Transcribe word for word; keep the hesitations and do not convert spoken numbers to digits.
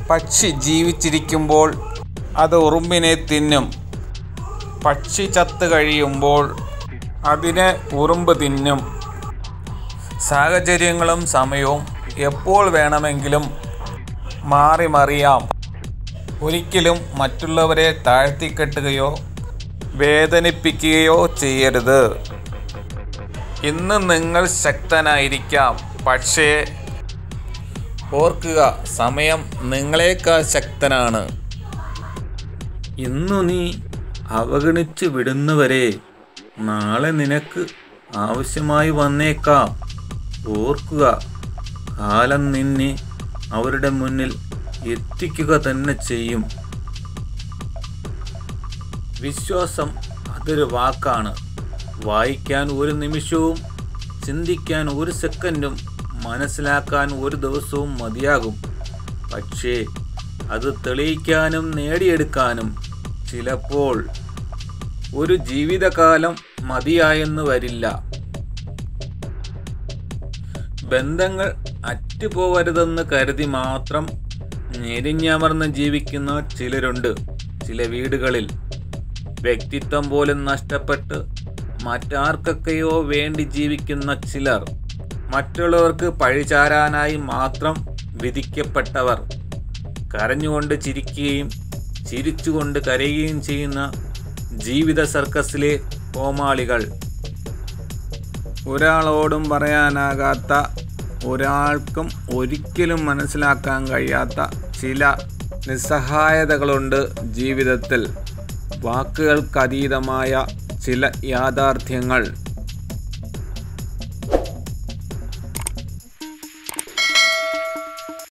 പക്ഷി ജീവിച്ചിരിക്കുമ്പോൾ അത് ഉറുമ്പിനെ തിന്നും. പക്ഷി ചത്തു കഴിയുമ്പോൾ അതിനെ ഉറുമ്പ് തിന്നും. സാഹചര്യങ്ങളും സമയവും എപ്പോൾ വേണമെങ്കിലും മാറി മറിയാം. ഒരിക്കലും മറ്റുള്ളവരെ താഴ്ത്തിക്കെട്ടുകയോ വേദനിപ്പിക്കുകയോ ചെയ്യരുത്. ഇന്ന് നിങ്ങൾ ശക്തനായിരിക്കാം, പക്ഷേ ഓർക്കുക, സമയം നിങ്ങളെക്കാൾ ശക്തനാണ്. ഇന്നു നീ അവഗണിച്ചു വിടുന്നവരെ നാളെ നിനക്ക് ആവശ്യമായി വന്നേക്കാം. ഓർക്കുക, കാലം നിന്നെ അവരുടെ മുന്നിൽ എത്തിക്കുക തന്നെ ചെയ്യും. വിശ്വാസം അതൊരു വാക്കാണ്. വായിക്കാൻ ഒരു നിമിഷവും, ചിന്തിക്കാൻ ഒരു സെക്കൻഡും, മനസ്സിലാക്കാൻ ഒരു ദിവസവും മതിയാകും. പക്ഷേ അത് തെളിയിക്കാനും നേടിയെടുക്കാനും ചിലപ്പോൾ ഒരു ജീവിതകാലം മതിയായെന്ന് വരില്ല. ബന്ധങ്ങൾ അറ്റുപോകരുതെന്ന് കരുതി മാത്രം ഞെരിഞ്ഞമർന്ന് ജീവിക്കുന്ന ചിലരുണ്ട്. ചില വീടുകളിൽ വ്യക്തിത്വം പോലും നഷ്ടപ്പെട്ട് മറ്റാർക്കൊക്കെയോ വേണ്ടി ജീവിക്കുന്ന ചിലർ, മറ്റുള്ളവർക്ക് പഴിചാരാനായി മാത്രം വിധിക്കപ്പെട്ടവർ, കരഞ്ഞുകൊണ്ട് ചിരിക്കുകയും ചിരിച്ചുകൊണ്ട് കരയുകയും ചെയ്യുന്ന ജീവിത സർക്കസിലെ കോമാളികൾ. ഒരാളോടും പറയാനാകാത്ത, ഒരാൾക്കും ഒരിക്കലും മനസ്സിലാക്കാൻ കഴിയാത്ത ചില നിസ്സഹായതകളുണ്ട് ജീവിതത്തിൽ. വാക്കുകൾക്കതീതമായ ചില യാഥാർത്ഥ്യങ്ങൾ.